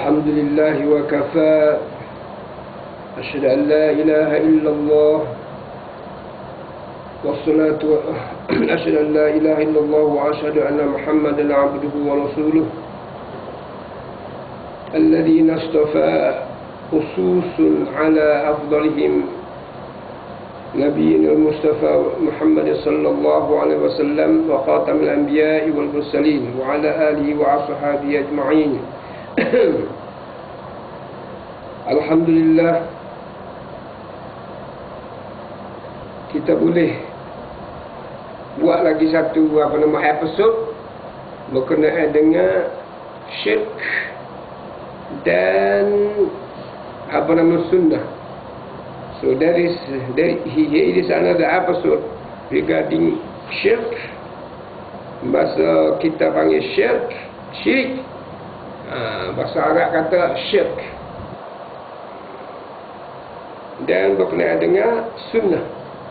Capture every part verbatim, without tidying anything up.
الحمد لله وكفى أشهد أن لا إله إلا الله والصلاة أشهد أن لا إله إلا الله وأشهد أن محمدا عبده ورسوله الذين اصطفى خصوص على أفضلهم نبينا المصطفى محمد صلى الله عليه وسلم وخاتم الأنبياء والمرسلين وعلى آله وأصحابه أجمعين. Alhamdulillah, kita boleh buat lagi satu apa nama episod berkenaan dengan syirk dan apa nama sunnah. So there is there here is another episode regarding shirk. Bahasa kita panggil syirk, syirik. Ha, bahasa Arab kata syirk. Dan berkenaan dengan sunnah.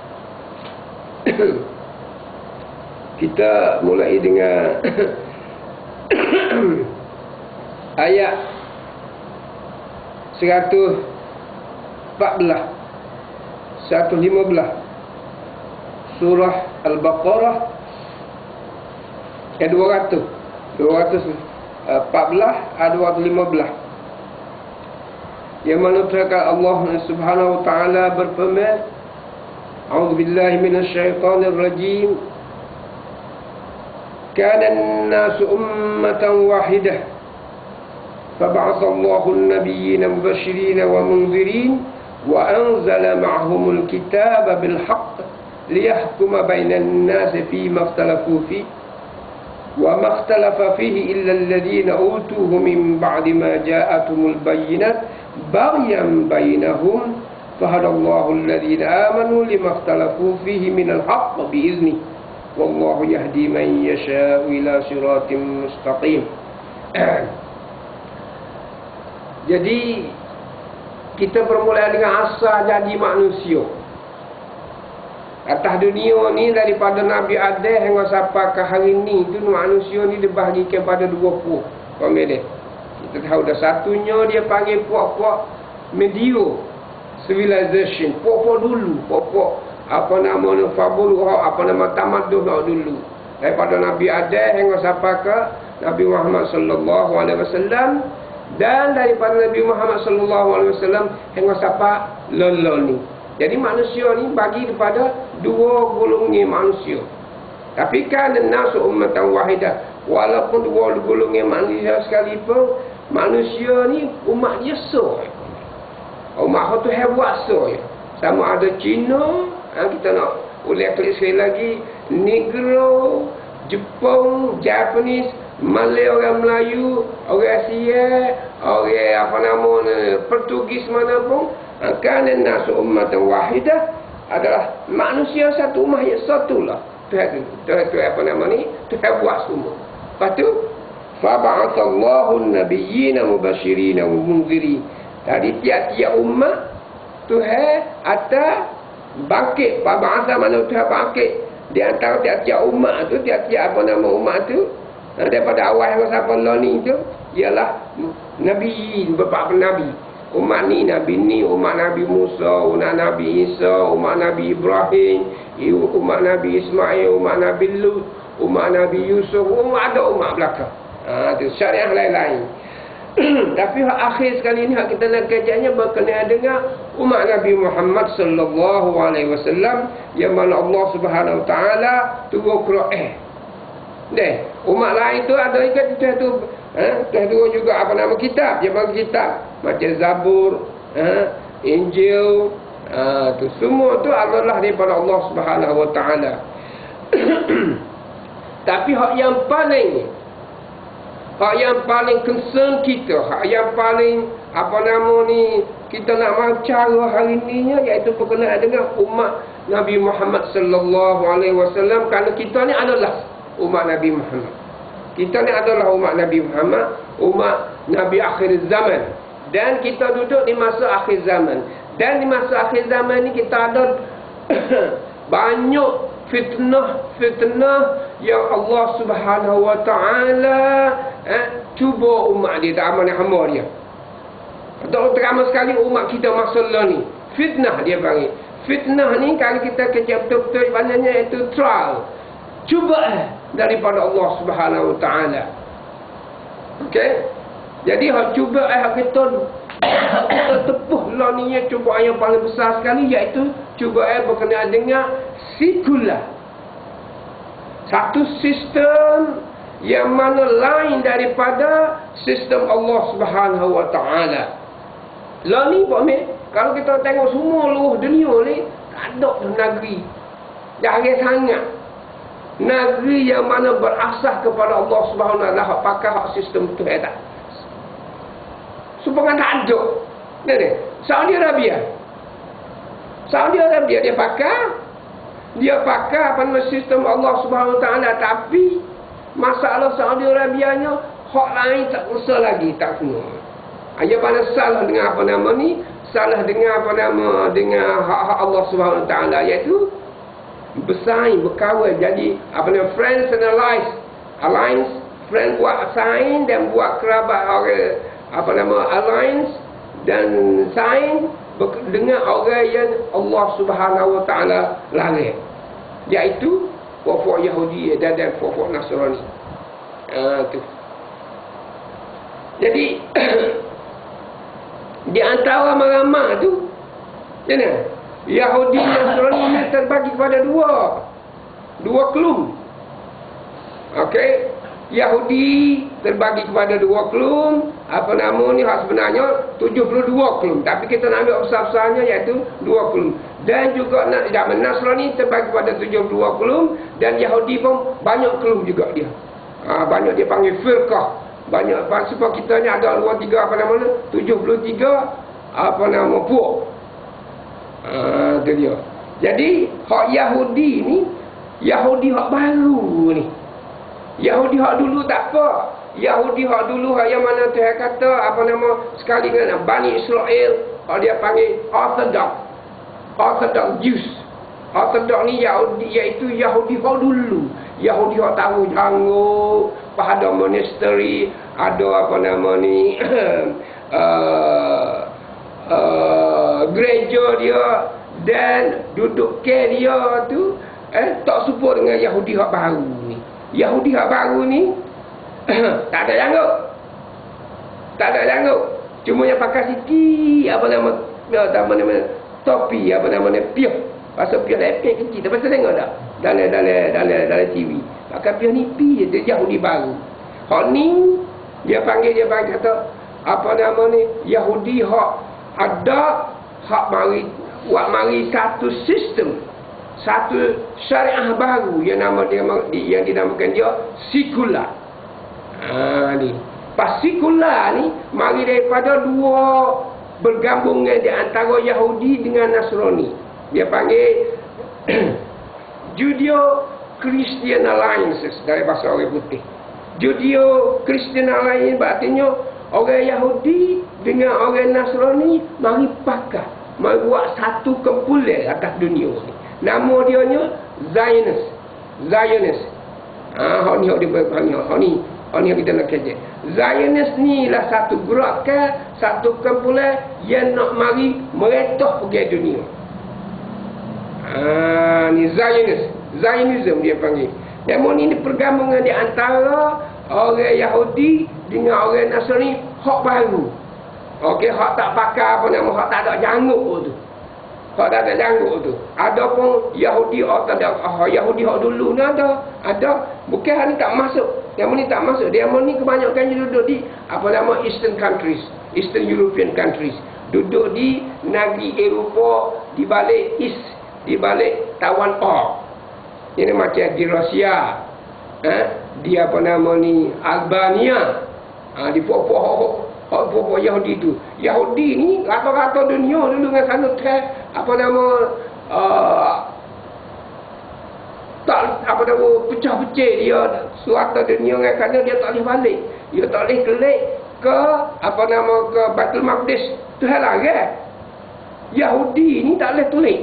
Kita mulai dengan ayat seratus empat belas seratus lima belas surah Al-Baqarah ayat dua ratus dua ratus empat belas ayat dua ratus lima belas, yang mana terkata Allah Subhanahu wa taala berfirman, A'udzubillahi minasyaitonir rajim. Kana an-nasu ummatan wahidah fab'atha Allahu an-nabiyyina mubasysyirin wa munzirin wa anzala ma'ahumul kitaba bil haqq liyahkuma bainan nasi fima ikhtalafu fihi wa ma ikhtalafa fihi illa alladhina utuhu min ba'di ma ja'atuhumul bayyinat baghyan bainahum fahadallahu alladhina amanu lima ikhtalafu fihi minal haqq bi'izni wallahu yahdi man yasha'u ila siratim mustaqim. Jadi kita bermula dengan asal jadi manusia atas dunia ni, daripada Nabi Adam hingga sampai ke hari ni tu manusia ni dibahagikan pada dua puak. Pemilih kita tahu dah, satunya dia panggil puak-puak medio civilization, puak-puak dulu, puak-puak apa nama ni fabul, apa nama tamadun dulu, daripada Nabi Adam hingga sampai ke Nabi Muhammad sallallahu alaihi wasallam, dan daripada Nabi Muhammad sallallahu alaihi wasallam hingga sampai lolo ni. Jadi manusia ni bagi kepada dua golongan manusia. Tapi kan nasu ummatan wahidah, walaupun dua golongan manusia sekalipun, manusia ni umat dia so. Umat tu hebat so. Sama ada Cina, ha, kita nak ulang kali sekali lagi, Negro, Jepang, Japanese, Malay, orang Melayu, orang Asia, orang apa nama ni, Portugis mana pun, kerana nasu ummatan wahidah adalah manusia satu umat yang satu lah. Tuhan tu apa nama ni, Tuhan buat semua. Lepas tu fa ba'athallahu an-nabiyyina mubasysyirin wa munzirin. Tadi tiap-tiap umat Tuhan atas bangkit, fa ba'atha mana Tuhan bangkit di antara tiap-tiap umat tu, tiap-tiap apa nama umat tu, daripada awal hingga sampai lah ni tu ialah nabi, beberapa nabi. Umat ni Nabi ni, umat Nabi Musa, umat Nabi Isa, umat Nabi Ibrahim, umat Nabi Ismail, umat Nabi Lut, umat Nabi Yusuf, umat ada umat belakang. Ha, tu syariah lain-lain. Tapi hak akhir sekali ni hak kita nak kajiannya berkenaan dengan umat Nabi Muhammad sallallahu alaihi wasallam, yang mana Allah Subhanahu wa taala turun Quran. Deh, umat lain tu ada ikat tu tu ha, turun juga apa nama kitab, dia bagi kitab macam Zabur, ha, Injil, ha, tu semua tu adalah daripada Allah Subhanahu wa taala. Tapi hak yang paling hak yang paling concern kita, hak yang paling apa nama ni kita nak mahu cara hari ni iaitu berkenaan dengan umat Nabi Muhammad sallallahu alaihi wasallam, kerana kita ni adalah umat Nabi Muhammad. Kita ni adalah umat Nabi Muhammad, umat Nabi akhir zaman, dan kita duduk di masa akhir zaman. Dan di masa akhir zaman ni kita ada banyak fitnah-fitnah yang Allah Subhanahu wa taala eh, cuba umat dia, tak amanah hamba dia. Atau terutama sekali umat kita masa ni. Fitnah dia panggil. Fitnah ni kalau kita kerja betul-betul maknanya itu trial. Cubaan daripada Allah Subhanahu Wa Taala. Okey. Jadi hak cubaan hak kita kita tepuh lah ni cubaan yang paling besar sekali iaitu cubaan berkenaan dengan sekular. Satu sistem yang mana lain daripada sistem Allah Subhanahu Wa Taala. Lah ni Pak Mek, kalau kita tengok semua luruh dunia ni, tak ada negeri jarang sangat negeri yang mana berasas kepada Allah Subhanahu Wa Taala pakai hak sistem tu tak. Supaya tak ada. Ni Saudi Arabia. Saudi Arabia dia pakai dia pakai apa nama sistem Allah Subhanahu Wa Taala, tapi masalah Saudi Arabianya hak lain tak usah lagi tak semua. Ia pada salah dengan apa nama ni? Salah dengan apa nama dengan hak-hak Allah Subhanahu Wa Taala, iaitu bersaing, berkawal. Jadi apa nama friends and allies, alliance, friend buat saing dan buat kerabat orang apa nama alliance dan saing dengan orang yang Allah Subhanahu Wa Taala larang, iaitu puak-puak Yahudi dan dan puak-puak Nasrani. Ah tu. Jadi di antara ramai-ramai tu, mana? Yahudi dan Nasrani ni terbagi kepada dua. Dua kelum. Okey. Yahudi terbagi kepada dua kelum. Apa nama ni hak sebenarnya tujuh puluh dua kelum. Tapi kita nak ambil besar-besarnya iaitu dua kelum. Dan juga Nasrani terbagi kepada tujuh puluh dua kelum. Dan Yahudi pun banyak kelum juga dia. Ha, banyak dia panggil firqah. Banyak sebab kita ni ada luar tiga apa nama ni? tujuh puluh tiga apa nama puak. Ah, tu dia. Jadi hak Yahudi ni, Yahudi hak baru ni. Yahudi hak dulu tak apa. Yahudi hak dulu hak yang mana Tuhan kata apa nama sekali dengan Bani Israel, hak dia panggil Orthodox. Orthodox Jews. Orthodox ni Yahudi iaitu Yahudi hak dulu. Yahudi hak tahu janggut, pada monasteri, ada apa nama ni uh, uh, gereja dia dan duduk ke dia tu eh tak serupa dengan Yahudi hak baru ni. Yahudi hak baru ni tak ada janggut. Tak ada janggut. Cuma yang pakai sikit apa nama apa nama topi apa nama piah. Pasal piah lepek kecil. Tapi saya tengok tak? Dalam dalam dalam dalam T V. Pakai piah nipi je dia Yahudi baru. Hak ni dia panggil dia panggil kata apa nama ni Yahudi hak ada hak mari buat mari satu sistem, satu syariah baru yang nama dia yang dinamakan dia sekular. Ha ni. Pas sekular ni mari daripada dua bergabungnya di antara Yahudi dengan Nasrani. Dia panggil Judeo-Christian Alliances dari bahasa orang putih. Judeo-Christian Alliance artinya orang Yahudi dengan orang Nasrani mari pakat, mari buat satu kumpulan atas dunia ni. Nama dia nya Zionist. Zionist. Ah, hak ni hak dia panggil hak ni. Hak ni kita nak kerja. Zionist ni lah satu gerakan, satu kumpulan yang nak mari meretah pergi dunia. Ah, ni Zionist. Zionism dia panggil. Namun ini pergabungan di antara orang Yahudi dengan orang Nasrani hak baru. Okey, hak tak pakai apa nama, hak tak ada janggut tu. Hak tak ada janggut tu. Ada pun Yahudi atau ada oh, Yahudi hak dulu ni ada. Ada. Bukan ni tak masuk. Yang ni tak masuk. Dia ni kebanyakan duduk di apa nama Eastern countries, Eastern European countries. Duduk di negeri Eropah di balik East, di balik Tawan Or. Ini macam di Rusia, eh, di apa nama ni Albania, ha, di pokok-pokok Yahudi tu. Yahudi ni rata-rata dunia dulu dengan sana teh apa nama uh, tak apa nama pecah-pecah dia suatu dunia dengan sana dia tak boleh balik. Dia tak boleh kelik ke apa nama ke Baitul Maqdis. Tu hal lagi. Yahudi ni tak boleh tulis.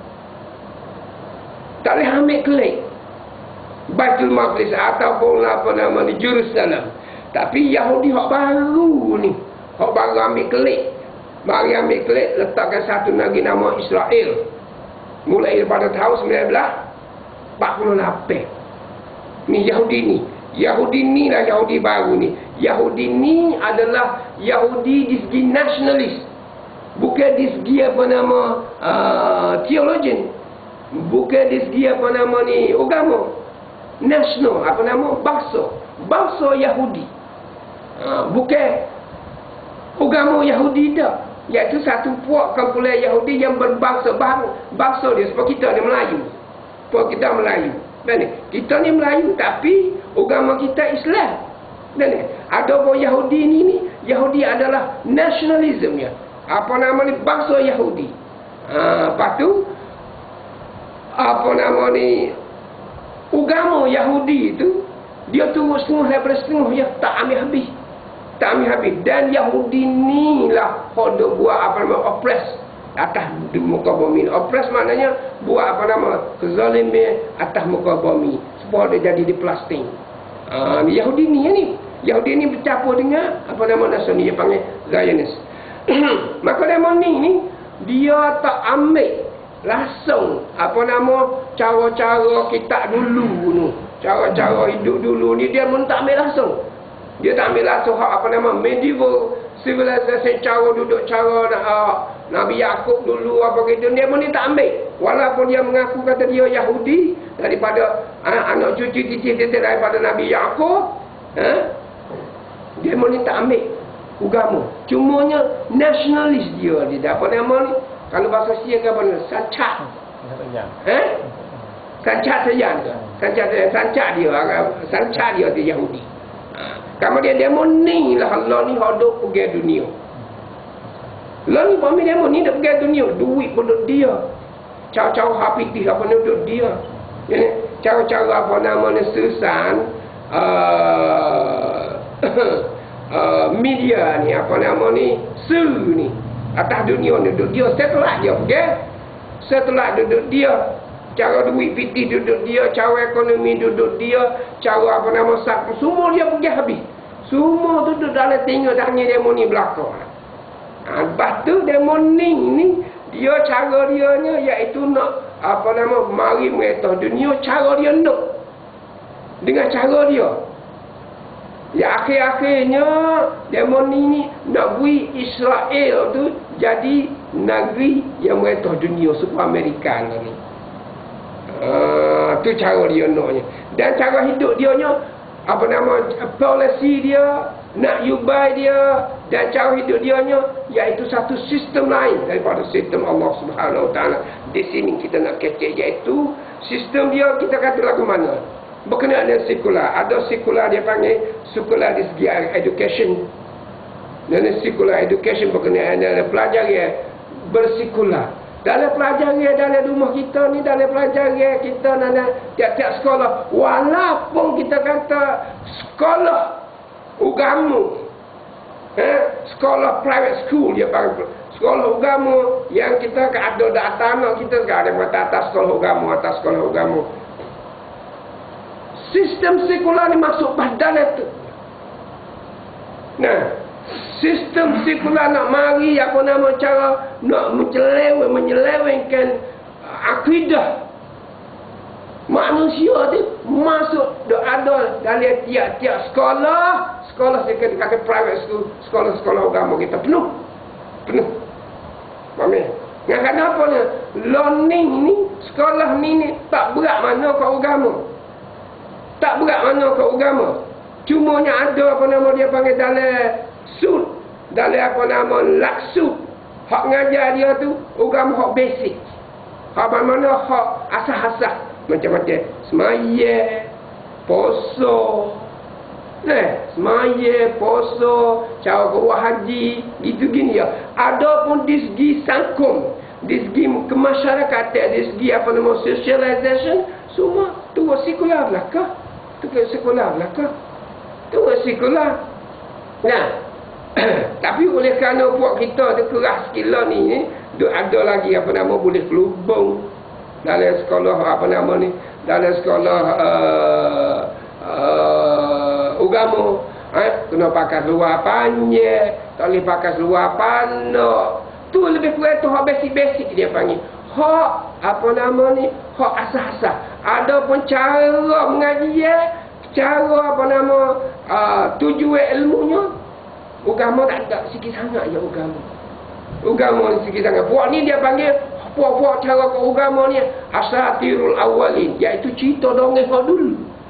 Tak boleh ambil kelik Baitul Maqdis ataupun apa nama ni Jerusalem. Tapi Yahudi hak baru ni, hak baru ambil kelik Mari ambil klik, letakkan satu negeri nama Israel. Mulai daripada tahun sembilan belas empat puluh lapan. Ni Yahudi ni. Yahudi ni lah Yahudi baru ni. Yahudi ni adalah Yahudi di segi nasionalis. Bukan di segi apa nama uh, theologian. Bukan di segi apa nama ni agama. National, apa nama? Bangsa. Bangsa Yahudi. Uh, bukan agama Yahudi dah. Iaitu satu puak kumpulan Yahudi yang berbangsa. Bangsa dia sebab kita ni Melayu. Sebab kita Melayu. Dan kita ni Melayu tapi agama kita Islam. Dan ada orang Yahudi ni ni, Yahudi adalah nasionalismnya. Apa nama ni? Bangsa Yahudi. Ha, lepas tu apa nama ni? Agama Yahudi tu dia turut setengah daripada setengah ya, tak ambil habis. Tak ambil habis. Dan Yahudi ni lah dia buat apa nama oppress atas muka bumi. Oppress maknanya buat apa nama kezaliman atas muka bumi supaya dia jadi diplasting. Ah, uh, Yahudi ni ni, Yahudi ni bercampur dengan apa nama Nasrani, dia panggil Zionist. Maka demon ni ni dia tak ambil langsung apa nama cara-cara kita dulu tu, cara-cara hidup dulu ni dia pun tak ambil langsung. Dia tak ambil langsung apa nama medieval civilization, cara duduk cara uh, Nabi Yakub dulu apa gitu, dia pun dia tak ambil. Walaupun dia mengaku kata dia Yahudi daripada uh, anak cucu titik-titik daripada Nabi Yakub, uh, dia pun dia tak ambil agama. Cumanya nasionalis dia dia apa nama ni? Kalau bahasa Sia ke apa ni? Sancak. Eh? Sancak saja. Sancak saja. Sancak dia. Sancak dia tu Yahudi. Kemudian demo ni lah Allah ni hidup pergi dunia. Allah ni pun demo ni dah pergi dunia. Duit pun duduk dia. Cara-cara hapitih apa ni duduk dia. Cara-cara apa nama ni sesan. Uh, uh, media ni apa nama ni. Su ni. Atas dunia ni duduk dia. Setelah dia pergi. Setelah duduk dia. Cara duit fitih duduk dia, cara ekonomi duduk dia, cara apa nama sak, semua dia pergi habis. Semua duduk dalam tengok tangan demo ni belakang. Ha, lepas tu demo ni ni dia cara dia nya iaitu nak apa nama mari mengetah dunia cara dia nak. Dengan cara dia. Ya akhir-akhirnya demo ni, ni nak bui Israel tu jadi negeri yang mengetah dunia super Amerika ni. Uh, tu cara dia naknya. Dan cara hidup dia nya apa nama polisi dia, nak yubai dia dan cara hidup dia nya iaitu satu sistem lain daripada sistem Allah Subhanahu Wa Taala. Di sini kita nak kecek iaitu sistem dia kita kata lagu mana? Berkenaan dengan sekular. Ada sekular dia panggil sekular di segi education. Dan sekular education berkenaan dengan pelajaran bersekular. Dalam pelajaran dalam rumah kita ni, dalam pelajaran kita dalam tiap-tiap sekolah, walaupun kita kata sekolah agama, eh, sekolah private school dia panggil, sekolah agama yang kita ada data anak kita sekarang ada atas sekolah agama, atas sekolah agama. Sistem sekular ni masuk pada dalam tu. Nah, sistem sekular nak mari apa nama cara nak menyeleweng menyelewengkan akidah manusia tu masuk ada dalam tiap-tiap sekolah sekolah sekitar kata private school, sekolah-sekolah agama kita penuh penuh Mami yang kenapa ni learning ni sekolah ni, ni tak berat mana ke agama, tak berat mana ke agama, cumanya ada apa nama dia panggil dalam sud, dalam apa nama laksud hak ngajar dia tu agama hak basic, hak mana hak asas-asas macam-macam semaya poso eh semaya poso cara keluar haji gitu gini ya. Ada pun di segi sangkum, di segi kemasyarakatan, di segi apa nama socialization semua tu sekular belaka, tu sekular belaka, tu sekular. Nah tapi oleh kerana buat kita tu keras sikit ni, duk ada lagi apa nama boleh kelubung dalam sekolah apa nama ni, dalam sekolah uh, uh, agama. Eh, kena pakai luar panjang, tak boleh pakai luar pandok. Tu lebih kurang tu hak basic-basic dia panggil. Hak apa nama ni? Hak asas-asas. Ada pun cara mengaji, cara apa nama uh, tujuan ilmunya. Agama tak ada sikit sangat je agama. Agama ni sikit sangat. Puak ni dia panggil puak-puak cara ke agama ni asatirul awalin, iaitu cerita dongeng hak dulu.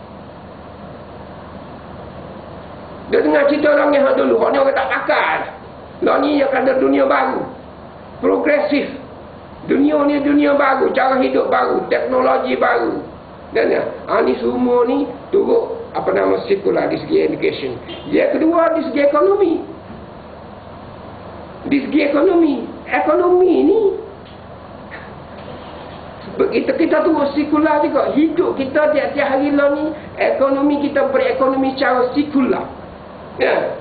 Dia dengar cerita dongeng hak dulu, hak ni orang tak pakar. Lah ni akan ada dunia baru. Progresif. Dunia ni dunia baru, cara hidup baru, teknologi baru. Dan ya, ha, ni semua ni turut apa nama sekular di segi education. Yang kedua di segi ekonomi. Di segi ekonomi, ekonomi ni kita kita turut sekular juga. Hidup kita tiap-tiap hari lah ni, ekonomi kita berekonomi secara sekular. Ya.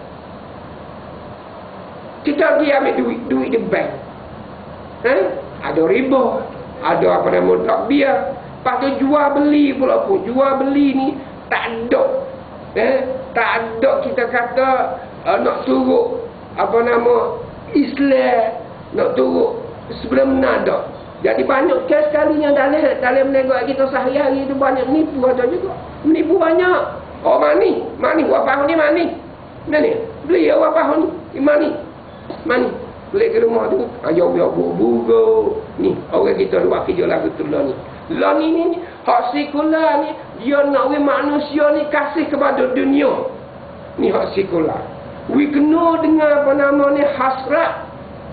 Kita pergi ambil duit, duit di bank. Eh? Ada riba, ada apa nama blok dia. Lepas tu jual beli pula pun. Jual beli ni tak ada. Eh? Tak ada kita kata uh, nak turut apa nama Islam, nak turut sebenarnya ada. Jadi banyak kes sekalinya dalam dalam menegak kita sehari-hari tu banyak menipu ada juga. Menipu banyak. Oh mani, mani wapah ni mani. Mana ni? Beli ya wapah ni. Mani. Mani. Balik ke rumah tu, ayo biar bugo. Ni, orang kita buat kerja lagu tu lah ni. Lah ni ni, hak sekular ni, dia nak we manusia ni kasih kepada dunia. Ni hak sekular. We kena dengan apa nama ni hasrat.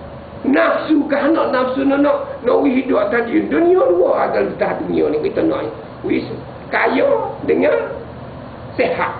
Nafsu kehendak nafsu nak nak nak we hidup atas dunia luar ada atas dunia ni kita nak. We kaya dengan sehat.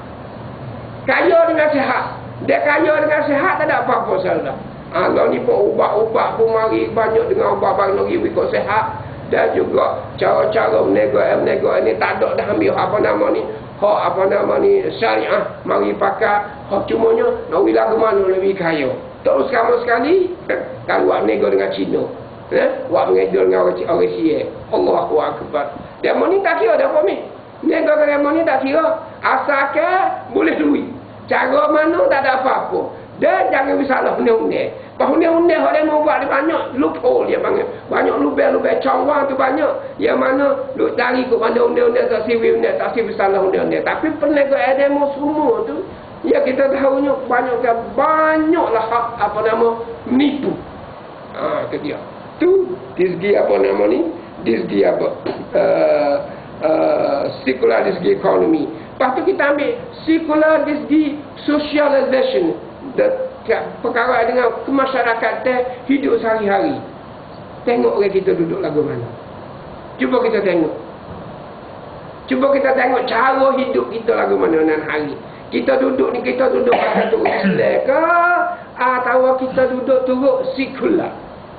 Kaya dengan sehat. Dia kaya dengan sehat tak ada apa-apa salah. Allah ni pun ubat-ubat pun mari banyak dengan ubat banyak lagi ikut sehat. Dan juga cara-cara menego-menego ni tak ada dah ambil apa nama ni. Hak apa nama ni syariah mari pakai. Hak cumanya nak wilayah ke mana lebih kaya. Terus kamu sekali kalau buat menego dengan Cina. Eh? Buat menego dengan orang orang Sia. Allahu akbar. Dia mau ni tak kira dah apa ni. Menego dengan mau ni tak kira. Asalkan boleh duit. Cara mana tak ada apa-apa. Dan jangan bersalah undang-undang. Bahawa undang-undang orang mau buat dia banyak loophole dia panggil. Banyak lubang-lubang cawang tu banyak. Yang mana duk cari ke mana undang-undang tak sivil undang, tak sivil salah undang-undang. Tapi perniagaan demo semua tu, ya kita tahunya banyak banyaklah hak apa nama menipu. Ha, itu dia. Tu di segi apa nama ni? Di segi apa? Uh, uh, sekular di segi ekonomi. Lepas tu kita ambil sekular di segi socialization. Perkara dengan kemasyarakatan hidup sehari-hari. Tengok orang kita duduk lagu mana. Cuba kita tengok. Cuba kita tengok cara hidup kita lagu mana nan hari. Kita duduk ni kita duduk pakai tu Islam ke atau kita duduk turut sekular.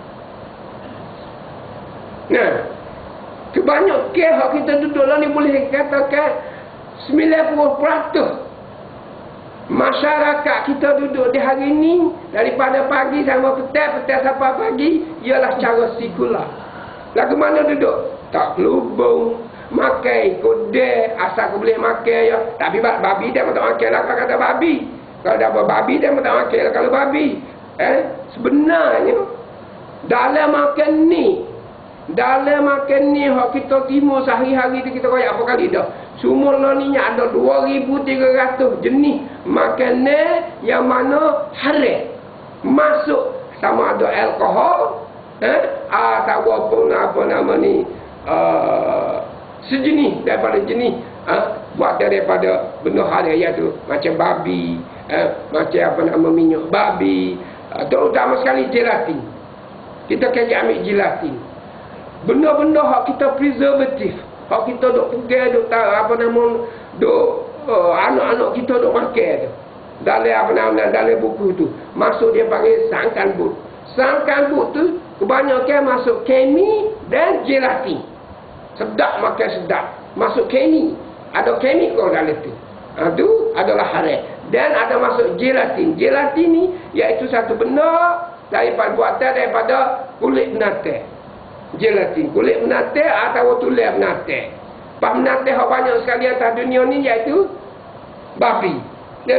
Nah, kebanyak ke hak kita duduk lah ni boleh katakan sembilan puluh peratus masyarakat kita duduk di hari ini daripada pagi sampai petang, petang sampai pagi ialah cara sekular. Lagu mana duduk? Tak lubung, makai kodek, asal aku boleh makai ya. Tapi babi dia tak makai lah kalau kata babi. Kalau dah babi dia tak makai lah kalau babi. Eh, sebenarnya dalam makan ni, dalam makan ni hak kita timur sehari-hari tu kita koyak apa kali dah. Sumur ni ada dua ribu tiga ratus jenis makanan yang mana haram masuk, sama ada alkohol eh atau apa apa nama ni uh, sejenis daripada jenis uh, buat daripada benda haram iaitu macam babi, eh, macam apa nama minyak babi, uh, terutama sekali gelatin. Kita kena ambil gelatin. Benda-benda hak kita preservatif. Hak kita duk pegang, duk apa nama, duk uh, anak-anak kita duk makan tu. Dalam apa nama, dalam buku tu. Masuk dia panggil sangkan but. Sangkan but tu kebanyakan masuk kemi dan gelatin. Sedap makan sedap. Masuk kemi. Ada kemikal dalam tu. Ha, tu adalah haram. Dan ada masuk gelatin. Gelatin ni iaitu satu benda daripada buatan daripada kulit binatang. Gelatin, kulit binatang atau tulang binatang. Pak binatang yang banyak sekali atas dunia ni iaitu babi. Ya,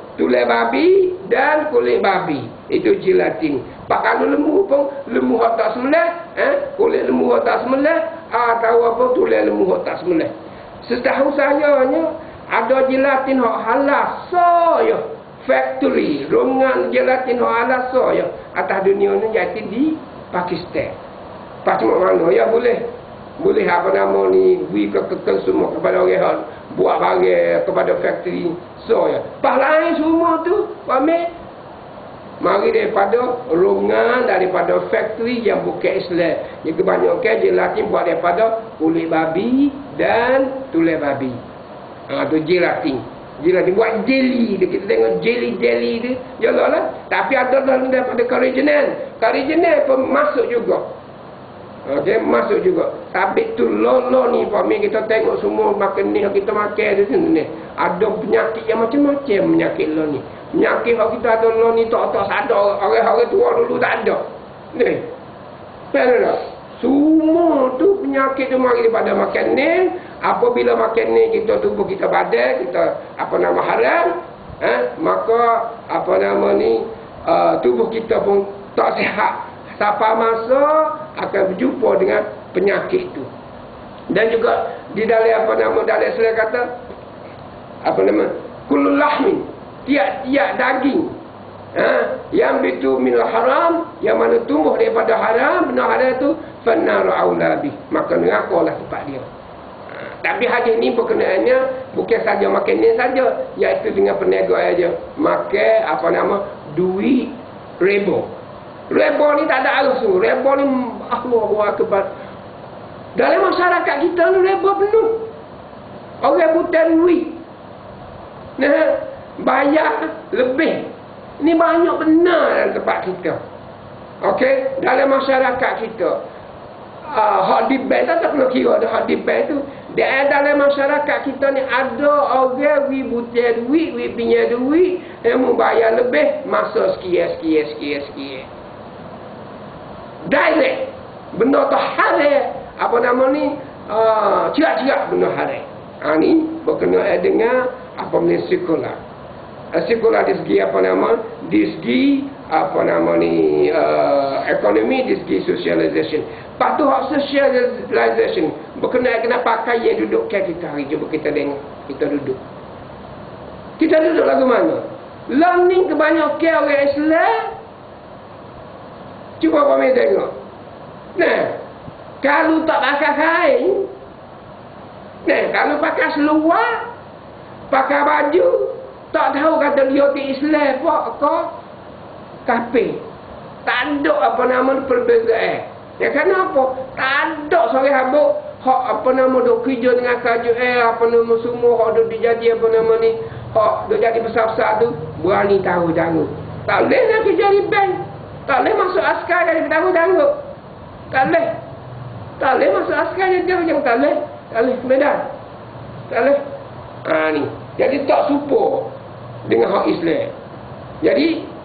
tulang babi dan kulit babi. Itu gelatin. Pak kalau lembu pun, lembu otak sebelah, eh? kulit lembu otak sebelah, atau apa tulang lembu otak sebelah. Setahu saya nya ada gelatin hak halal so ya. Factory, rongan gelatin hak halal so ya. Atas dunia ni jadi di Pakistan. Pas mana ya boleh. Boleh apa nama ni, we ke kekal semua kepada orang buat barang kepada factory. So ya. Pas lain semua tu, pamit. Mari daripada rongan, daripada factory yang bukan Islam. Yang kebanyakan gelatin buat daripada kulit babi dan tulang babi. Ha, tu gelatin. Gelatin buat jelly dia. Kita tengok jelly-jelly dia. Yalah lah. Tapi ada dalam daripada karijenan. Karijenan pun masuk juga. Okey, masuk juga. Tapi tu lolo ni pami kita tengok semua makan ni kita makan di sini ni. Ada penyakit yang macam-macam penyakit lo ni. Penyakit hak kita ada lo ni tak tak sadar orang-orang tua dulu tak ada. Ni. Benar tak? Semua tu penyakit tu mari daripada makan ni. Apabila makan ni kita tubuh kita badan, kita apa nama haram, eh, maka apa nama ni uh, tubuh kita pun tak sihat. Siapa masa akan berjumpa dengan penyakit itu. Dan juga di dalam apa nama dalam Islam kata apa nama kullu lahmin, tiap-tiap daging ha, yang bitu minal haram, yang mana tumbuh daripada haram, benar haram itu fannaru aula bih, maka neraka lah tempat dia. Ha, tapi hadis ni berkenaannya bukan saja makan ni saja, iaitu dengan perniagaan aja. Makan apa nama duit rebo. Rebo ni tak ada arus tu. Rebo ni Allahu Akbar. Dalam masyarakat kita ni rebo penuh. Orang buta duit. Nah, bayar lebih. Ni banyak benar dalam tempat kita. Okey, dalam masyarakat kita. Uh, hak di bank tak perlu kira ada hak di bank tu. Dia dalam masyarakat kita ni ada orang wi buta duit, wi pinjam duit, yang membayar lebih, masuk sekian sekian sekian sekian. Direct. Benda tu haram. Apa nama ni? Uh, Cirak-cirak benda haram. Ha, ni berkenaan dengan apa ni sekolah. Uh, sekolah di segi apa nama? Di segi apa nama ni? Uh, ekonomi, di segi socialization. Patuh hak socialization. Berkenaan kena pakai yang duduk kan kita hari. Cuba kita tengok. Kita duduk. Kita duduk lagu mana? Learning kebanyakan orang Islam. Cuba kami tengok. Nah, kalau tak pakai kain, nah, kalau pakai seluar, pakai baju, tak tahu kata dia di Islam apa ke kafir. Tak ada apa nama perbezaan. Ya kenapa? Tak ada seorang habuk hak apa nama dok kerja dengan K J L, apa nama semua hak dok dijadi apa nama ni, hak dok jadi besar-besar tu berani tahu tangguh. Tak boleh nak kerja di bank. Tak boleh masuk askar dari bertangguh-tangguh. Tak boleh. Tak boleh masuk askar jadi macam tak boleh. Tak boleh. Medan. Tak boleh. Ha, ni. Jadi tak support dengan hak Islam. Jadi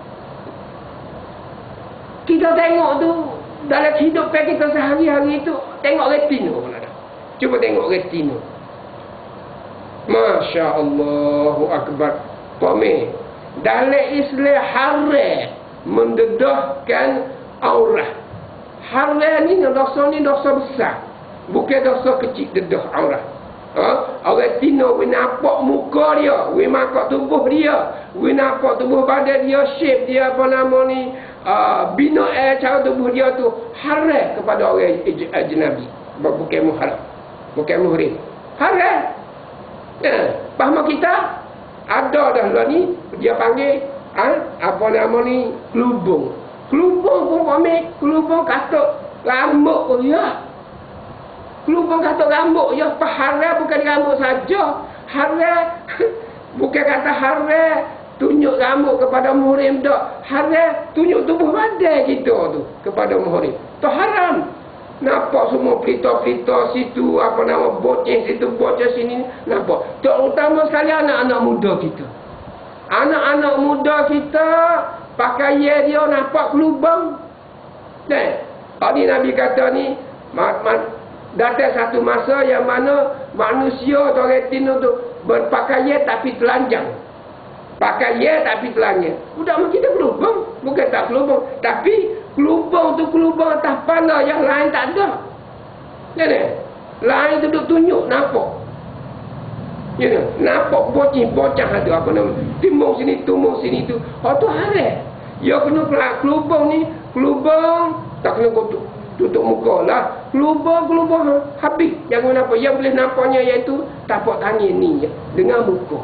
kita tengok tu dalam kehidupan kita sehari-hari tu tengok retino. Cuba tengok retino. Masya Allahu Akbar. Pome. Dalam Islam haram mendedahkan aurat. Haram ni dosa ni dosa besar. Bukan dosa kecil dedah aurat. Ha? Orang tino we nampak muka dia, we nampak tubuh dia, we nampak tubuh badan dia, shape dia apa nama ni, uh, bina air cara tubuh dia tu haram kepada orang ajnabi. Bukan muhram. Bukan muhrim. Haram. Ya, faham kita? Ada dah lah ni dia panggil ha? Apa nama ni? Kelubung. Kelubung pun pamit. Kelubung katuk rambut pun ya. Kelubung katuk rambut ya. Haram bukan rambut saja. Haram bukan kata haram tunjuk rambut kepada muhrim tak. Haram tunjuk tubuh badan kita tu kepada muhrim. Tu haram. Nampak semua pelita-pelita situ, apa nama, boceng situ, boceng sini, nampak. Terutama sekali anak-anak muda kita. Anak-anak muda kita pakaian dia nampak kelubang. Nah, tadi Nabi kata ni datang satu masa yang mana manusia orang Tino tu berpakaian tapi telanjang. Pakai ya tapi telanya. Budak mak kita kelubang. Bukan tak kelubang. Tapi kelubang tu kelubang atas pala, yang lain tak ada. Ya ni? Lain tu duk tunjuk, nampak. Ya ni? Nampak bocah, bocah ada apa nama. Timbung sini, tumbuh sini tu. Oh tu hari. Ya kena kelubang ni, kelubang. Tak kena tutup, tutup muka lah. Kelubang, kelubang habis. Jangan apa. Yang boleh nampaknya iaitu tapak tangan ni je. Dengan muka.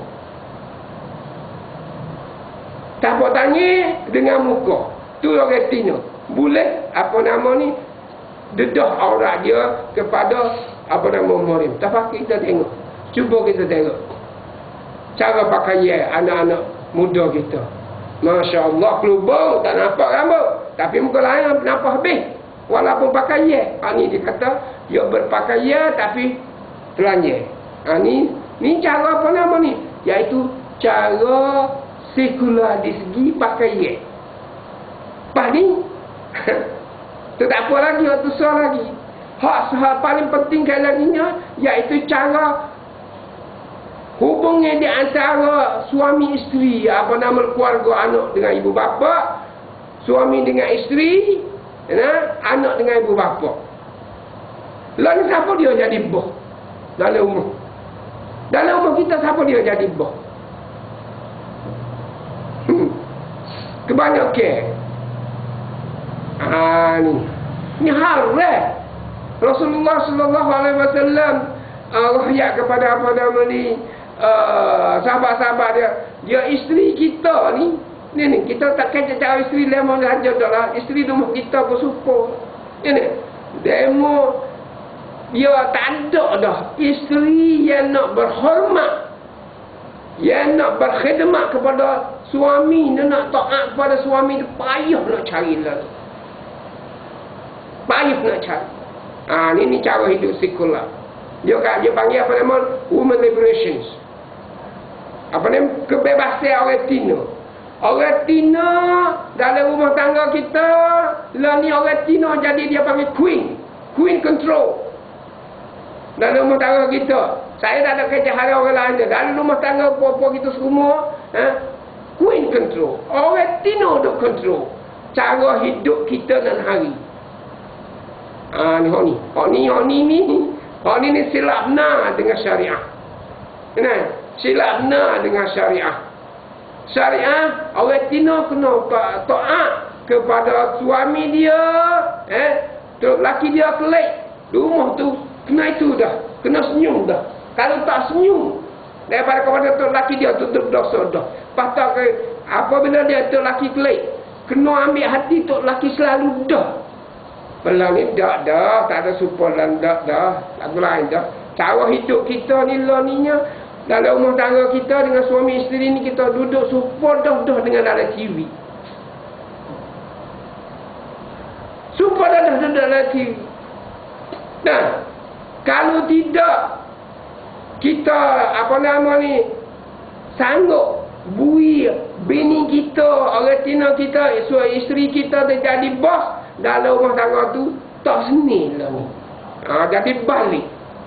Tapak tangan dengan muka. Tu orang Tino. Boleh apa nama ni dedah aurat dia kepada apa nama murim. Tapi kita tengok. Cuba kita tengok. Cara pakaian anak-anak muda kita. Masya Allah, kelubang tak nampak rambut. Tapi muka lain nampak habis. Walaupun pakaian. Ha, ni dia kata dia berpakaian tapi telanjang. Ha, ni ni cara apa nama ni? Iaitu cara sekular di segi pakaian. Lepas ni tu tak apa lagi, waktu soal lagi. Hak hak paling penting sekali lagi iaitu cara hubungan di antara suami isteri, apa nama keluarga, anak dengan ibu bapa, suami dengan isteri, ya, anak dengan ibu bapa. Lalu siapa dia jadi bos dalam rumah? Dalam rumah kita siapa dia jadi bos? Hmm. Kebanyakan ah ni ni hal lah. Rasulullah sallallahu alaihi wasallam wahyak kepada apa nama ni uh, sahabat-sahabat dia, dia isteri kita ni ni ni kita tak kena cara isteri lemon saja dah, isteri rumah kita bersupport ni ni demo dia tak ada dah isteri yang nak berhormat, yang nak berkhidmat kepada suami, nak taat kepada suami, dia payah nak cari lah, payah nak cari. Ah, ni ni cara hidup sekular. Dia kan dia panggil apa nama? Women liberations. Apa nama? Kebebasan orang Tino. Orang Tino dalam rumah tangga kita, lah ni orang Tino jadi dia panggil queen. Queen control. Dalam rumah tangga kita. Saya tak ada kerja hari orang lain dia. Dalam rumah tangga puan-puan kita semua, eh, queen control. Orang Tino duk control cara hidup kita dan hari. Ah, ni hak ni. Hak ni, hak ni ni. Hak ni ni silap benar dengan syariah. Nah, silap benar dengan syariah. Syariah, orang Tino kena taat kepada suami dia, eh, tu laki dia kelik. Rumah tu kena itu dah, kena senyum dah. Kalau tak senyum, daripada kepada tu laki dia tutup dosa dah. Patut ke apabila dia tu laki kelik, kena ambil hati tu laki selalu dah. Belah ni dah dah, tak ada support dan dah dah, lagu lain dah. Cara hidup kita ni lah ni nya, dalam rumah tangga kita dengan suami isteri ni kita duduk support dah dah dengan dalam T V. Support dah dah duduk dalam T V. Nah, kalau tidak kita apa nama ni sanggup bui bini kita, orang Tino kita, isteri kita jadi bos dalam rumah tangga tu, tak senil lah ni. Ha, jadi balik.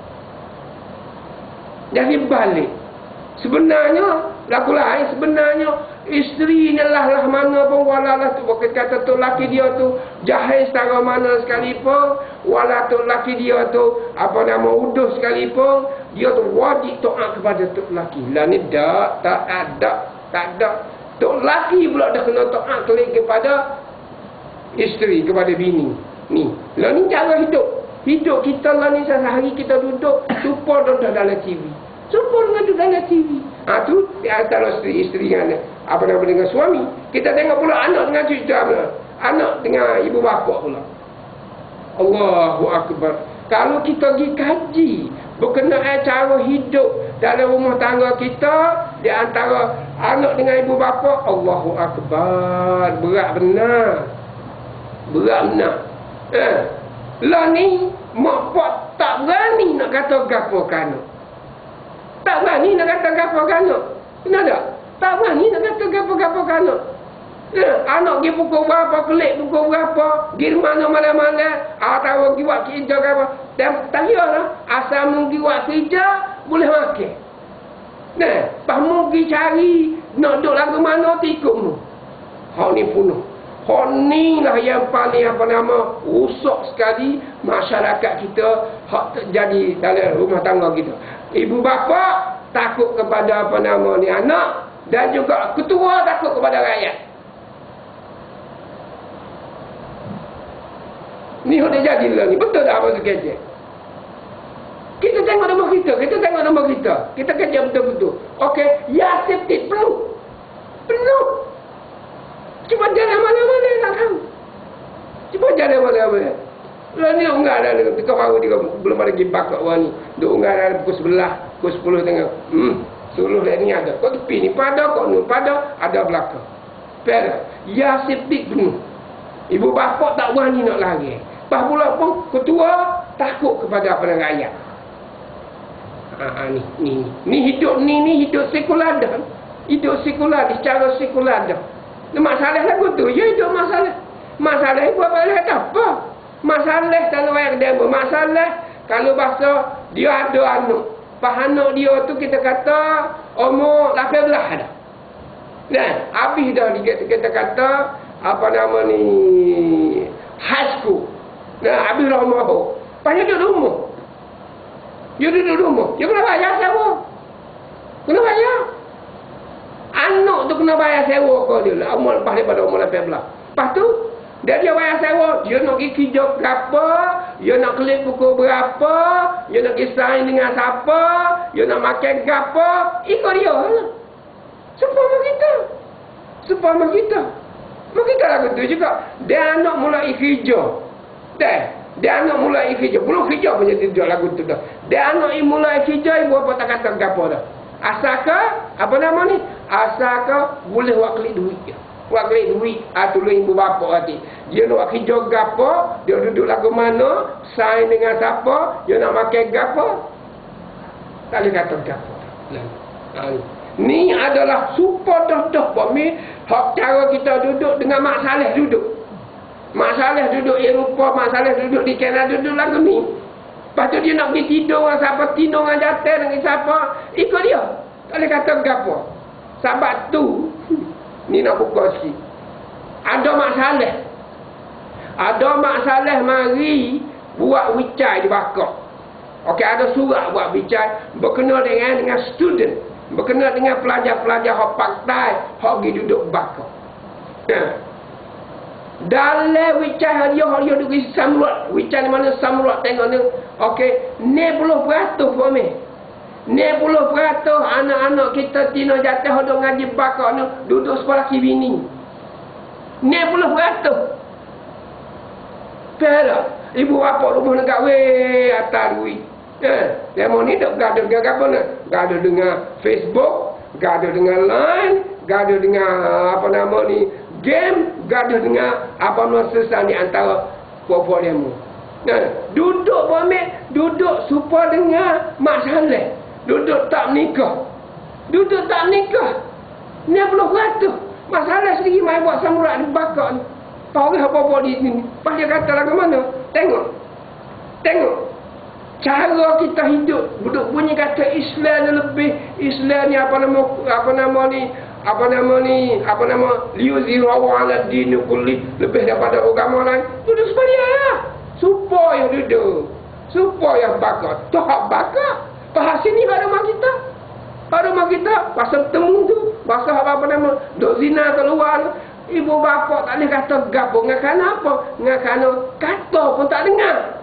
Jadi balik. Sebenarnya, laku lain, sebenarnya, isteri ni lah lah mana pun, walalah tu, bukan kata tu laki dia tu, jahil setara mana sekalipun, walau tu laki dia tu, apa nama, uduh sekalipun, dia tu wajib taat kepada tu laki. Lah ni tak, tak ada, tak ada. Tu laki pula dah kena taat kepada isteri, kepada bini. Ni, lah ni cara hidup. Hidup kita lah ni sehari kita duduk support dah dalam T V. Support dengan duduk dalam T V. Ha tu antara isteri-isteri dengan apa nama dengan suami. Kita tengok pula anak dengan cucu apa? Anak dengan ibu bapa pula. Allahu akbar. Kalau kita pergi kaji berkenaan cara hidup dalam rumah tangga kita di antara anak dengan ibu bapa, Allahu akbar. Berat benar. Berat benar. Eh, lah ni mak pak tak berani nak kata gapo kanak. Tak berani nak kata gapo kanak. Kenapa? Tak berani nak kata gapo-gapo kanak. Eh, anak pergi pukul berapa, kelik pukul berapa, pergi mana malam-malam, ah tahu pergi buat kerja ke apa. Dan tak kira lah, asal pergi buat kerja boleh makan. Nah, pas pergi cari Nak duduk lagu mana tikung. Hak ni punuh. Hak ni lah yang paling apa nama rusak sekali masyarakat kita. Hak terjadi dalam rumah tangga kita. Ibu bapa takut kepada apa nama ni anak. Dan juga ketua takut kepada rakyat. Ni hak dia jadi lah ni. Betul tak apa sekejap? Kita tengok nama kita. Kita tengok nama kita. Kita kerja betul-betul. Okey. Ya safety penuh. Penuh. Cuma jalan mana-mana nak tahu. Cuma jalan mana-mana. Lah ni unggah dah. Dekat baru dia belum ada pergi bakar orang ni. Dia unggah dah pukul sebelah. Pukul sepuluh tengah. Hmm. Seluruh ni ada. Kau tepi ni pada. Kau ni pada. Ada belakang. Pera. Ya safety penuh. Ibu bapa tak berani nak lari. Lepas pula pun ketua takut kepada apa rakyat. Ha, ni, ni, ni hidup ni, ni hidup sekular dah. Hidup sekular, secara sekular dah. Masalah lagu tu, ya hidup masalah. Masalah ibu apa lah tak apa. Masalah kalau yang demo, masalah kalau bahasa dia ada anak. Pas anak dia tu kita kata umur lapan belas dah. Nah, habis dah kita, kita kata apa nama ni high school. Nah, habis dah umur. Pas dia duduk rumah. Dia duduk rumah. Dia kena bayar sewa. Kena bayar. Anak tu kena bayar sewa kau dia lah. Umur lepas daripada umur lapan belas. Lepas tu, dia dia bayar sewa. Dia nak pergi kerja berapa. Dia nak kelip pukul berapa. Dia nak pergi sign dengan siapa. Dia nak makan berapa. Ikut dia lah. Sepama kita. Sepama kita. Mak kita lagu tu juga. Dia nak mulai kerja. Dah. Dia anak mulai kerja. Belum kerja pun jadi dia lagu tu dah. Dia anak mulai kerja, ibu apa tak kata apa dah. Asalkan, apa nama ni? Asalkan boleh buat klik duit je. Buat klik duit. Ah, tolong ibu bapa hati. Dia nak kerja gapo, dia duduk lagu mana, sign dengan siapa, dia nak makan gapo. Tak boleh kata gapo. Ni adalah super dah-dah. Bami, hak cara kita duduk dengan Mak Saleh duduk. Mak Saleh duduk Eropah, Mak Saleh duduk di Kanada, duduk lagu ni. Lepas tu dia nak pergi tidur dengan siapa, tidur dengan jatuh dengan siapa, ikut dia. Tak boleh kata apa. Sebab tu, ni nak buka sikit. Ada Mak Saleh. Ada Mak Saleh mari buat wicai di bakar. Okey, ada surat buat wicai berkenaan dengan dengan student, berkenaan dengan pelajar-pelajar hak paktai, hak pergi duduk bakar. Nah. Dalam wicai dia dia duduk di samrat. Wicai mana samrat tengok ni. Okey, enam puluh peratus kami. enam puluh peratus anak-anak kita tina jatuh duduk ngaji bakar ni duduk sekolah kibini. enam puluh peratus. Pera, ibu bapa rumah nak weh atas duit. Eh, demo ni dok gaduh dengan apa ni? Gaduh dengan Facebook, gaduh dengan Line, gaduh dengan apa nama ni? Game, gaduh dengan apa nonsense di antara puak-puak demo. Nah, duduk pamit, duduk supaya dengan Mak Saleh. Duduk tak menikah. Duduk tak menikah. enam puluh peratus. Mak Saleh sendiri mai buat samurai di bakar ni. Tahu ke apa-apa di sini. Pas dia kata lagu mana? Tengok. Tengok. Cara kita hidup. Duduk bunyi kata Islam ni lebih. Islam ni apa nama apa nama ni? Apa nama ni? Apa nama? Liyuzhiru ala dini kulli. Lebih daripada agama lain. Duduk sebenarnya lah. Supaya duduk. Supaya bakar. Tak bakar. Bahas sini pada rumah kita. Pada rumah kita. Pasal temu tu. Pasal apa nama? Duk zina keluar. Ibu bapa tak boleh kata gapo. Ngakan apa? Ngakan kata pun tak dengar.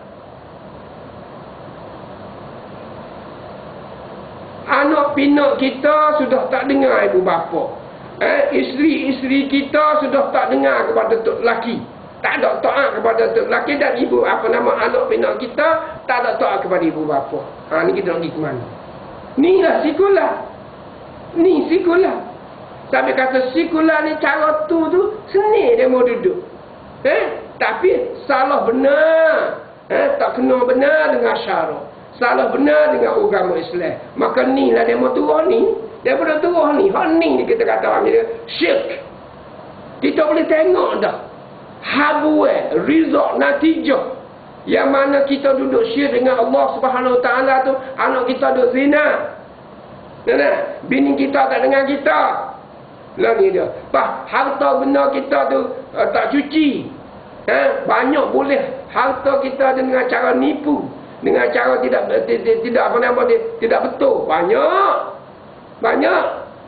Anak pinak kita sudah tak dengar ibu bapa. Eh, isteri-isteri kita sudah tak dengar kepada tok lelaki. Tak ada taat kepada tok lelaki dan ibu apa nama anak pinak kita tak ada taat kepada ibu bapa. Ha, ni kita nak pergi ke mana? Ni lah sekular. Ni sekular. Sampai kata sekular ni cara tu tu seni dia mau duduk. Eh, tapi salah benar. Eh, tak kena benar dengan syarak. Salah benar dengan agama Islam. Maka ni lah dia mau turun ni. Daripada turun ni. Hak ni kita kata orang dia syirk. Kita boleh tengok dah. Habuah, result, natijah. Yang mana kita duduk syirk dengan Allah Subhanahu Wa Taala tu. Anak kita duduk zina. Nah, bini kita tak dengar kita. Lah ni dia. Bah, harta benda kita tu uh, tak cuci. Ha? Banyak boleh harta kita dengan cara nipu, dengan cara tidak tidak, tidak apa nama dia, tidak betul. Banyak. Banyak.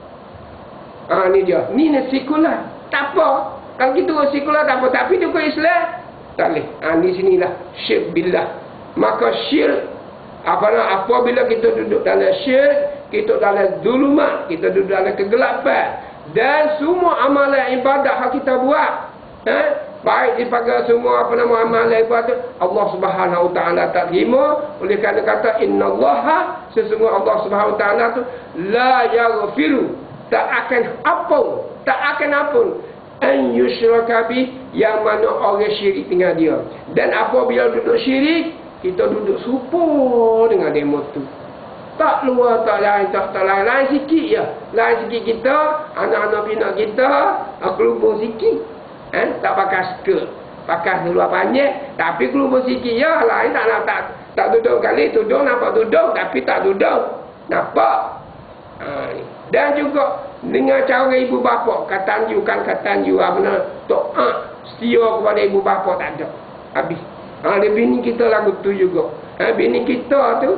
Ah ni dia. Ni ni sekular. Tak apa. Kalau kita orang sekular tak apa, tapi dia ke Islam tak boleh. Ah ni sinilah syirk billah. Maka syirk apa nak apabila kita duduk dalam syirk, kita dalam zulumat, kita duduk dalam kegelapan, dan semua amalan ibadah yang kita buat, ha? Baik dipakai semua apa nama amalan ibadah, Allah Subhanahu Wa Taala tak terima. Oleh kerana kata innallaha, sesungguhnya Allah Subhanahu Wa Taala tu la yaghfiru, tak akan ampun, tak akan ampun an yushraka bih, yang mana orang syirik dengan dia. Dan apabila duduk syirik, kita duduk serupa dengan demo tu. Tak luar, tak lain, tak, tak lain. Lain sikit je. Lain sikit kita, anak-anak bina kita, kelubung sikit. Eh? Tak pakai skirt. Pakai seluar panjang. Tapi kelubung sikit je. Lain tak nak, tak, tak duduk kali. Duduk, nampak duduk. Tapi tak duduk. Nampak? Ha, dan juga dengan cara ibu bapa. Katanjukan, katanju. Apa doa setia kepada ibu bapa tak ada. Habis. Ha, dia bini kita lagu tu juga. Ha, bini kita tu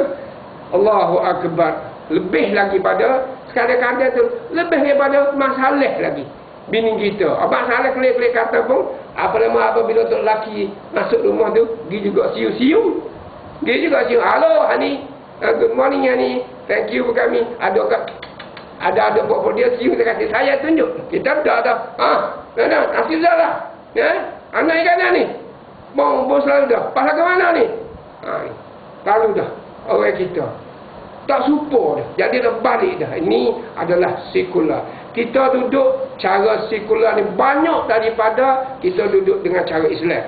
Allahu Akbar, lebih lagi pada kadang-kadang tu lebih daripada masalah lagi bini kita. Abang salah kelip-kelip kata pun apa nama apabila tu lelaki masuk rumah tu, dia juga siu-siu. Dia juga siu. Halo Hani, uh, good morning Hani, thank you for kami. Ada kat ada ada buat dia siu, dia kata saya tunjuk. Kita dah dah. Ah, dah dah, nasib dah lah. Ya, anak ikan ni. Bong, bos selalu dah. Pasal ke mana ni? Ha, lalu dah. Orang kita tak supo dah. Jadi dah balik dah. Ini adalah sekular. Kita duduk cara sekular ni banyak daripada kita duduk dengan cara Islam.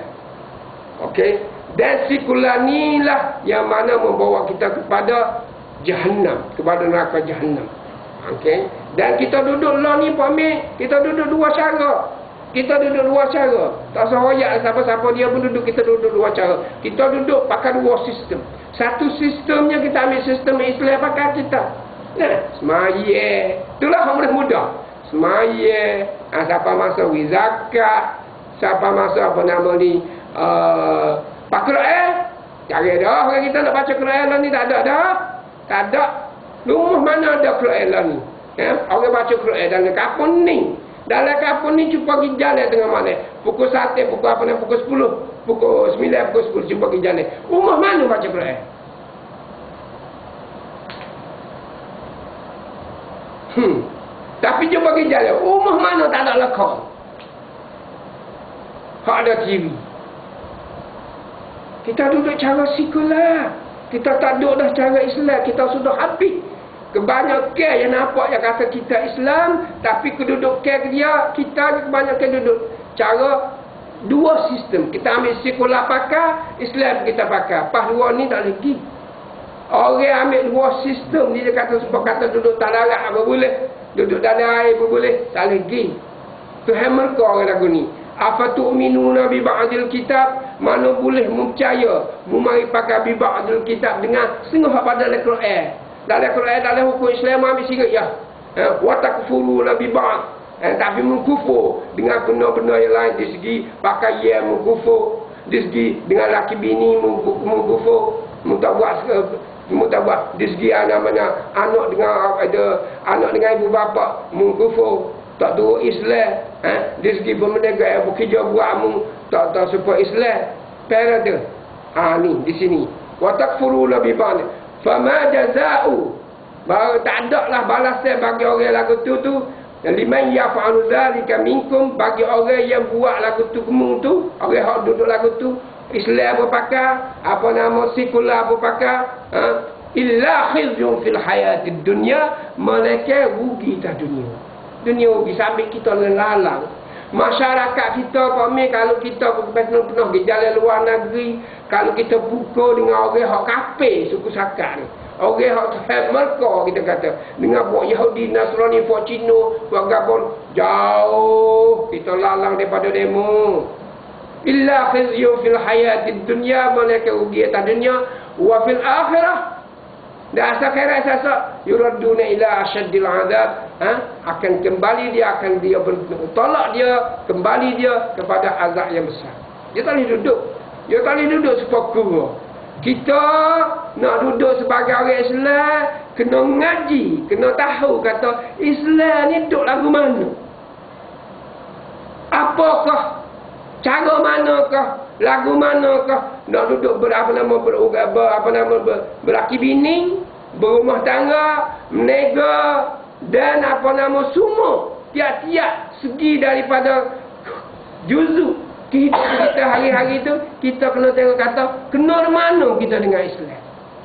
Okey. Dan sekular ni lah yang mana membawa kita kepada Jahannam, kepada neraka Jahannam. Okey. Dan kita duduk lah ni Pak Amir, kita duduk dua cara. Kita duduk dua cara. Tak seroyak siapa-siapa dia pun duduk, kita duduk dua cara. Kita duduk pakai dua sistem. Satu sistemnya kita ambil sistem Islam pakai kita. Nah, semaya. Itulah orang muda. Semaya. Ha, siapa masa wizakat, siapa masa apa nama ni, uh, baca Quran. Cari dah orang kita nak baca Quran lah ni, tak ada dah. Tak ada. Rumah mana ada Quran lah ni? Ya, orang baca Quran dalam kapun ni. Dalam kapun ni cuba pergi jalan tengah mana. Pukul satu, pukul apa ni, pukul sepuluh. Pukul sembilan, pukul sepuluh. Cuba pergi jalan. Rumah mana baca Quran? Hmm. Tapi cuba pergi jalan. Rumah mana tak ada lakon? Tak ada T V. Kita duduk cara sekular. Kita tak duduk dah cara Islam. Kita sudah habis. Kebanyakan yang nampak yang kata kita Islam, tapi kedudukan dia, kita kebanyakan duduk cara dua sistem. Kita ambil sekular pakai, Islam kita pakai. Pas dua ni tak lagi. Orang ambil dua sistem ni, dia kata sebab kata duduk tak larat apa boleh, duduk dalam air apa boleh, tak lagi. Tuhan mereka orang lagu ni. Apa tu'minuna bi ba'dil kitab, mana boleh mempercaya memari pakai bi ba'dil kitab dengan setengah pada Al-Quran. Dalam Quran, dalam hukum Islam ambil singgah ya. Wa takfuruna bi ba'd. Eh, tapi mengkufur dengan benda-benda yang lain, di segi pakai ya mengkufur, di segi dengan laki bini mengkufur, mutabuat mutabuat di segi anak-anak anak dengan ada anak dengan ibu bapa mengkufur, tak turut Islam. Eh, di segi bermenegak bekerja buatmu tak tak support Islam. Pera tu. Ah ni di sini. Wa takfuruna bi ba'd. Fama jaza'u, bahawa tak ada lah balasan bagi orang lagu tu tu liman yaf'alu dzalika minkum, bagi orang yang buat lagu tu kamu tu, orang yang duduk lagu tu Islam berpakai apa nama sekular berpakai, ha? Illa khizyun fil hayatid dunya, mereka rugi dah dunia. Dunia rugi sampai kita lalang. Masyarakat kita Pak Amir, kalau kita pernah pergi jalan luar negeri, kalau kita pukul dengan orang hak kafir suku Sakat ni, orang hak Tuhan mereka kita kata, dengan buat Yahudi, Nasrani, buat Cina, buat Gabon, jauh kita lalang daripada demo. Illa khizyu fil hayatid dunya, mereka rugi atas dunia, wa fil akhirah, Dan asal akhirat sasa yuraduna ila asyaddil azab, ha? Akan kembali dia akan dia bertolak dia kembali dia kepada azab yang besar. Dia tak boleh duduk. Dia tak boleh duduk sepoku. Kita nak duduk sebagai orang Islam, kena ngaji, kena tahu kata Islam ni duduk lagu mana. Apakah, cara manakah, lagu manakah nak duduk ber, apa nama berugat ber, apa nama ber, beraki bini, berumah tangga, menega dan apa nama semua tiap-tiap segi daripada juzuk kehidupan kita hari-hari itu, kita kena tengok kata kena mana kita dengan Islam.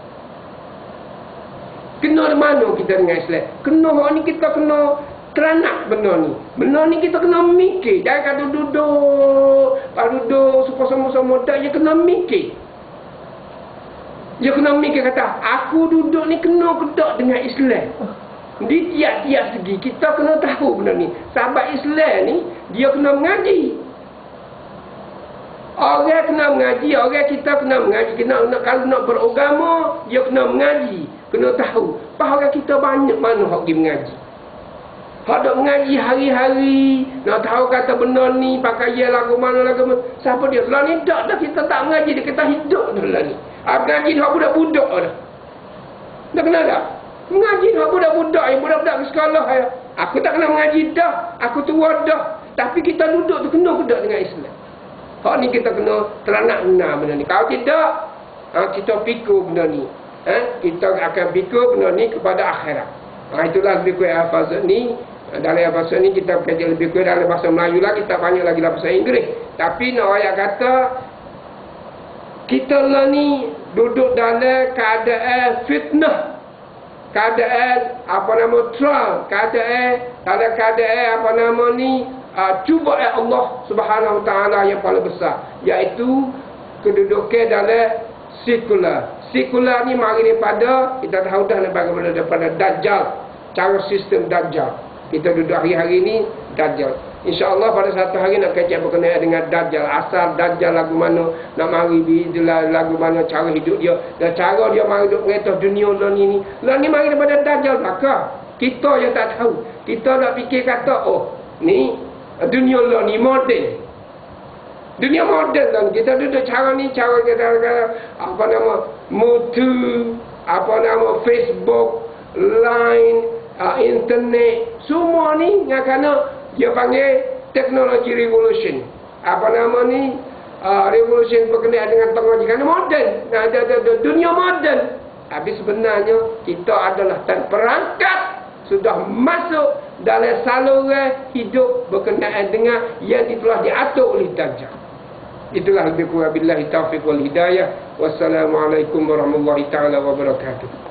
Kena mana kita dengan Islam. Kena ni kita kena teranak benda ni. Benda ni kita kena mikir. Jangan kata duduk, pak duduk supaya sama-sama dak, dia kena mikir. Dia kena mikir kata, aku duduk ni kena kedak dengan Islam. Di tiap-tiap segi kita kena tahu benda ni. Sahabat Islam ni dia kena mengaji. Orang kena mengaji, orang kita kena mengaji. Kena, nak, kalau nak beragama, dia kena mengaji. Kena tahu. Pak orang kita banyak mana hak pergi mengaji. Hak nak mengaji hari-hari. Nak tahu kata benda ni, pakai ya lagu mana, lagu mana. Siapa dia? Setelah ni tak dah kita tak mengaji. Dia kata hidup dah lah ni. Ah, mengaji dah budak-budak dah. Dah kena tak? Mengaji dah budak-budak. Budak-budak ke sekolah. Ya. Aku tak kena mengaji dah. Aku tua dah. Tapi kita duduk tu kena kedak dengan Islam. Hak ni kita kena teranak benar benda ni. Kalau tidak, ha, kita pikir benda ni. Ha, kita akan pikir benda ni kepada akhirat. Ha, itulah lebih kurang hafazat ni. Dalam hafazat ni kita kaji lebih kurang dalam bahasa Melayu lah. Kita banyak lagi dalam bahasa Inggeris. Tapi nak ayat kata, kita lah ni duduk dalam keadaan fitnah. Keadaan apa nama trial. Keadaan, dalam keadaan apa nama ni, Uh, cuba eh Allah Subhanahu Wa Taala yang paling besar, iaitu kedudukan dalam sekular. Sekular ni mari daripada, kita tahu dah bagaimana daripada Dajjal, cara sistem Dajjal. Kita duduk hari-hari ni Dajjal. InsyaAllah pada satu hari nak kajian berkenaan dengan Dajjal. Asal Dajjal lagu mana, nak mari lagu mana, cara hidup dia, dan cara dia mari hidup mengatas dunia lah ni. Lah ni mari daripada Dajjal belakang. Kita yang tak tahu. Kita nak fikir kata, oh ni dunia lah ni model. Dunia model lah. Kita duduk cara ni, cara kita apa nama mutu, apa nama Facebook, Line, uh, internet, semua ni yang kerana dia panggil teknologi revolution. Apa nama ni uh, revolution berkenaan dengan teknologi kerana modern. Nah, ada, ada, ada dunia modern. Tapi sebenarnya kita adalah tan perangkat sudah masuk dalam saluran hidup berkenaan dengan yang telah diatur oleh Dajjal. Itulah lebih kurang billahi taufiq wal hidayah. Wassalamualaikum warahmatullahi taala wabarakatuh.